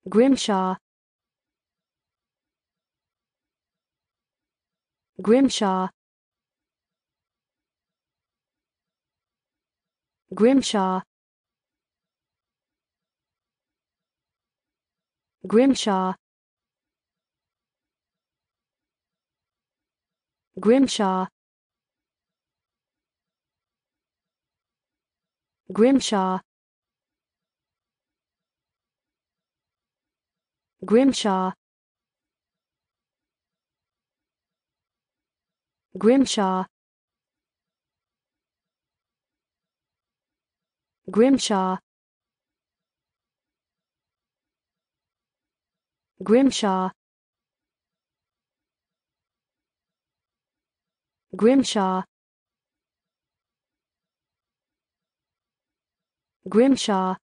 Grimshaw, Grimshaw, Grimshaw, Grimshaw, Grimshaw, Grimshaw, Grimshaw, Grimshaw, Grimshaw, Grimshaw, Grimshaw, Grimshaw,